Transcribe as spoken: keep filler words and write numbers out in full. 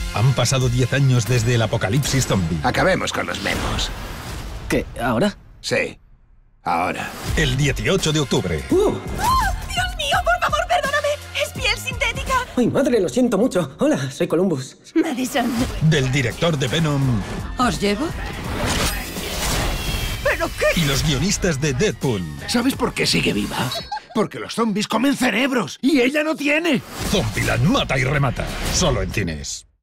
Han pasado diez años desde el apocalipsis zombie. Acabemos con los memos. ¿Qué? ¿Ahora? Sí. Ahora. El dieciocho de octubre. ¡Uh! ¡Oh! ¡Dios mío, por favor, perdóname! ¡Es piel sintética! ¡Ay, madre, lo siento mucho! Hola, soy Columbus. Madison. Del director de Venom. ¿Os llevo? ¿Pero qué? Y los guionistas de Deadpool. ¿Sabes por qué sigue viva? Porque los zombies comen cerebros y ella no tiene. Zombieland mata y remata. Solo en cines.